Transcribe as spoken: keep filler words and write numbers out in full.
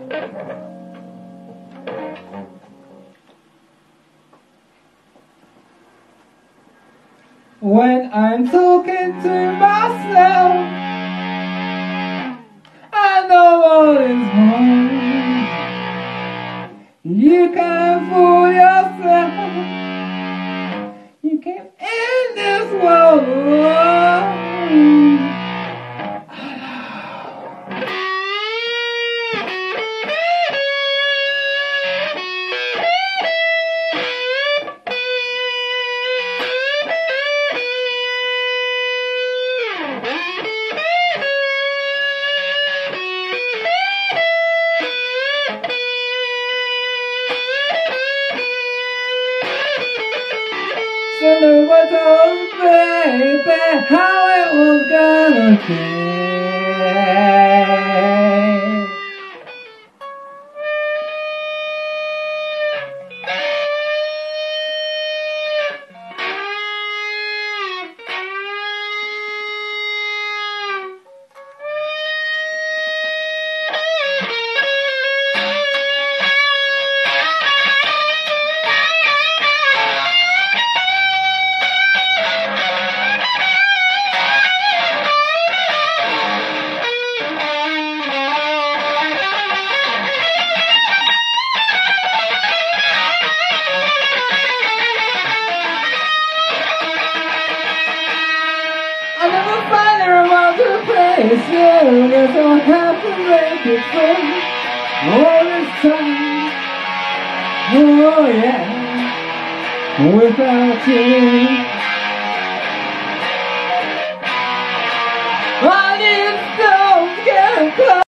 When I'm talking to myself, I know what is wrong. You can't fool yourself. You can't end this world alone. So nobody told baby how it was gonna be. I never find her around the place. Yeah, I guess I'll have to make it through all this time. Oh yeah, without you.